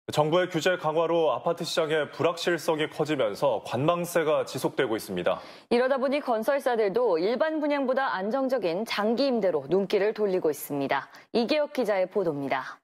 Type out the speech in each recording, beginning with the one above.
정부의 규제 강화로 아파트 시장의 불확실성이 커지면서 관망세가 지속되고 있습니다. 이러다 보니 건설사들도 일반 분양보다 안정적인 장기 임대로 눈길을 돌리고 있습니다. 이계혁 기자의 보도입니다.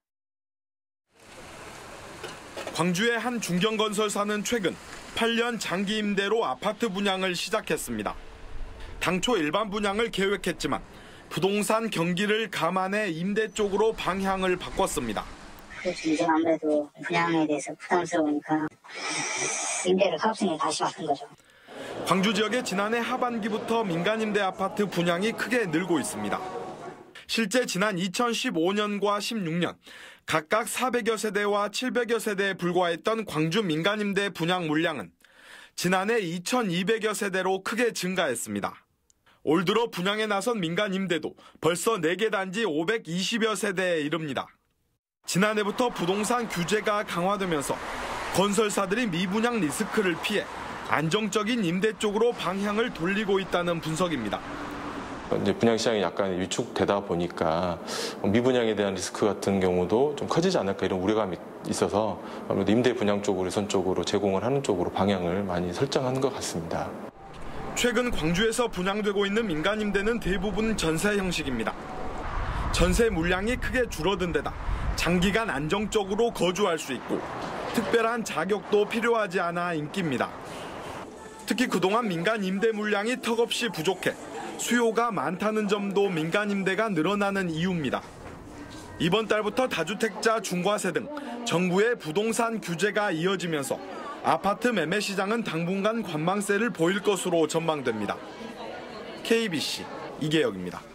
광주의 한 중견건설사는 최근 8년 장기 임대로 아파트 분양을 시작했습니다. 당초 일반 분양을 계획했지만 부동산 경기를 감안해 임대 쪽으로 방향을 바꿨습니다. 그렇죠. 이제 아무래도 분양에 대해서 부담스러우니까 임대를 가급성에 다시 바꾼 거죠. 광주 지역에 지난해 하반기부터 민간 임대 아파트 분양이 크게 늘고 있습니다. 실제 지난 2015년과 16년 각각 400여 세대와 700여 세대에 불과했던 광주 민간 임대 분양 물량은 지난해 2,200여 세대로 크게 증가했습니다. 올 들어 분양에 나선 민간 임대도 벌써 4개 단지 520여 세대에 이릅니다. 지난해부터 부동산 규제가 강화되면서 건설사들이 미분양 리스크를 피해 안정적인 임대 쪽으로 방향을 돌리고 있다는 분석입니다. 이제 분양 시장이 약간 위축되다 보니까 미분양에 대한 리스크 같은 경우도 좀 커지지 않을까 이런 우려감이 있어서 아무래도 임대 분양 쪽으로 우선적으로 제공을 하는 쪽으로 방향을 많이 설정하는 것 같습니다. 최근 광주에서 분양되고 있는 민간 임대는 대부분 전세 형식입니다. 전세 물량이 크게 줄어든 데다 장기간 안정적으로 거주할 수 있고 특별한 자격도 필요하지 않아 인기입니다. 특히 그동안 민간 임대 물량이 턱없이 부족해 수요가 많다는 점도 민간 임대가 늘어나는 이유입니다. 이번 달부터 다주택자 중과세 등 정부의 부동산 규제가 이어지면서 아파트 매매 시장은 당분간 관망세를 보일 것으로 전망됩니다. KBC 이계혁입니다.